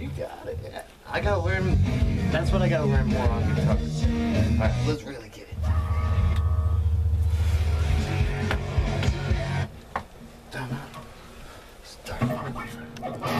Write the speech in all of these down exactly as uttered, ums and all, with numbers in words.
You got it. I gotta learn. That's what I gotta learn more on guitar. Alright, let's really get it. Start from my friend.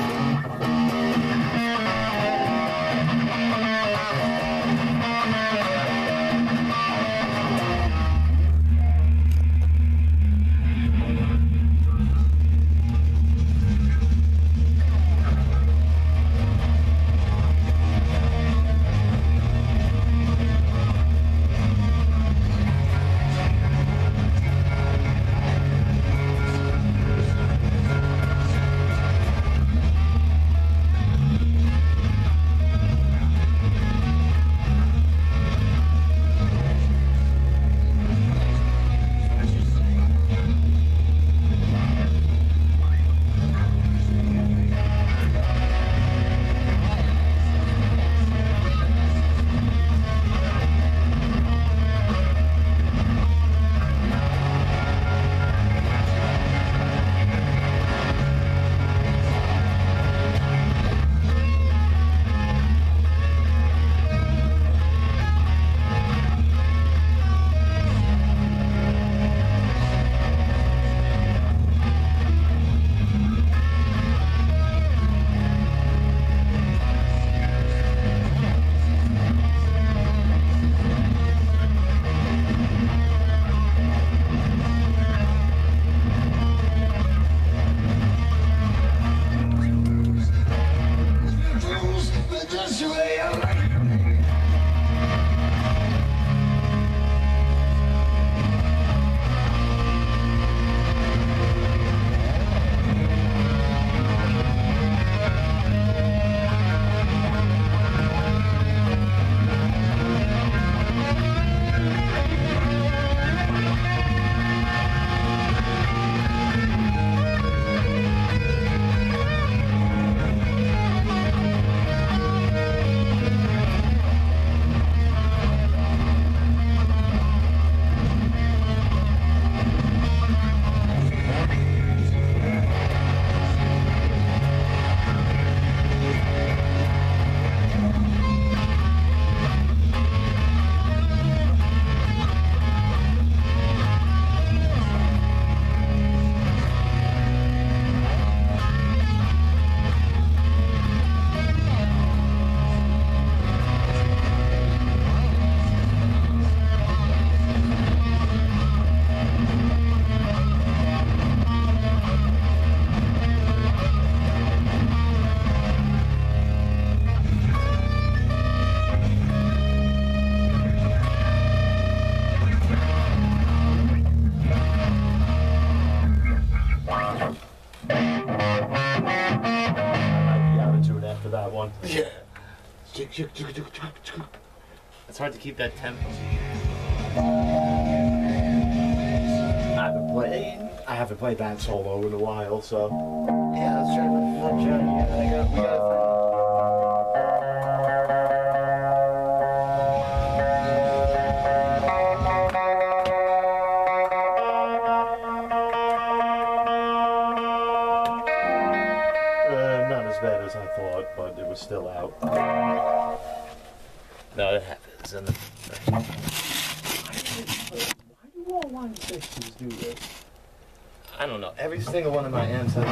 Yeah. It's hard to keep that tempo. I haven't played. I haven't played that solo in a while, so. Yeah, let's try to let's try again. I got, we gotta but it was still out. No, it happens. And why do all line sections do this? I don't know. Every single one of my amps has.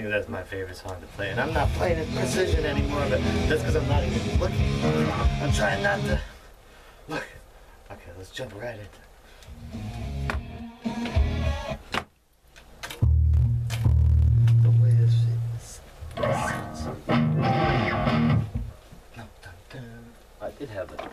think that's my favorite song to play. And I'm not playing it precision anymore, but that's because I'm not even looking. I'm trying not to look. Okay, let's jump right into it. The way this is. I did have it.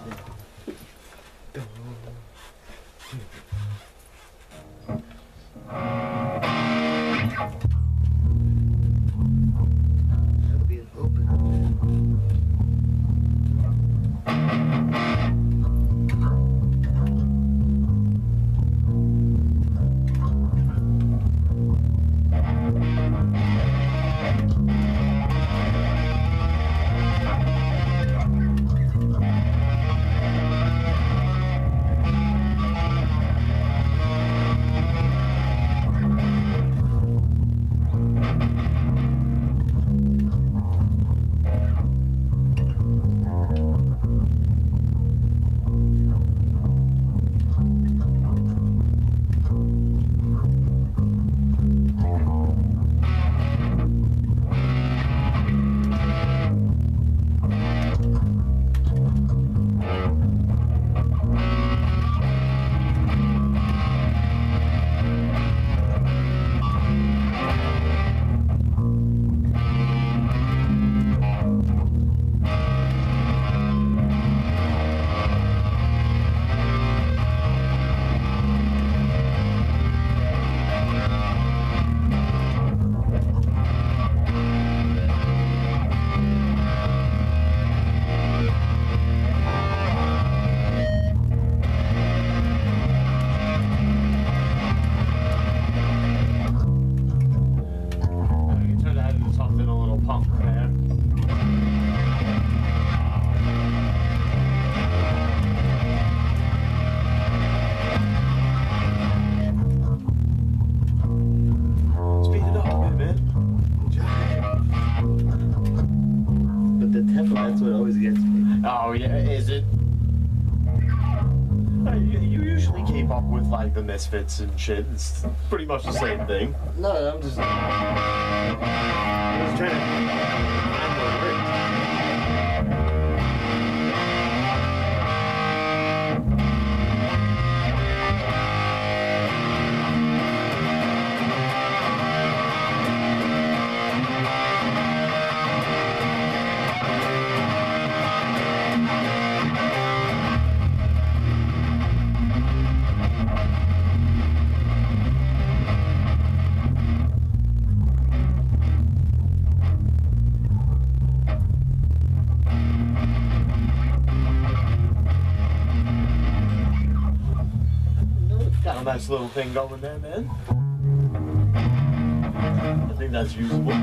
That'll be an open. Oh yeah, is it? Uh, you, you usually keep up with like the Misfits and shit. It's pretty much the same thing. No, I'm just, I'm just trying to find what works. Got a nice little thing going there, man. I think that's usable.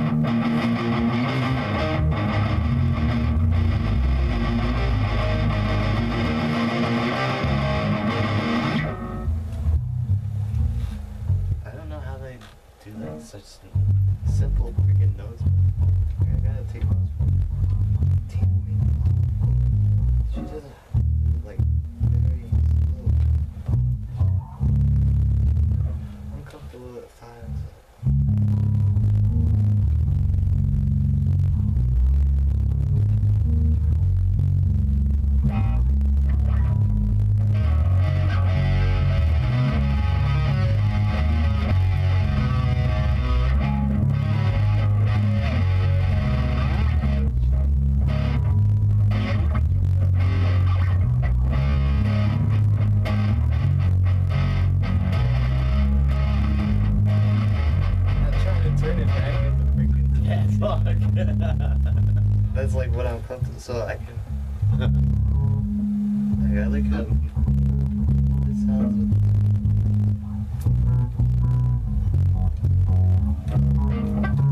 I don't know how they do that. Such simple freaking notes. I gotta take notes. She does it like very slow. I'm comfortable at five. That's like what I'm comfortable, so I can. Like, I like how it sounds. With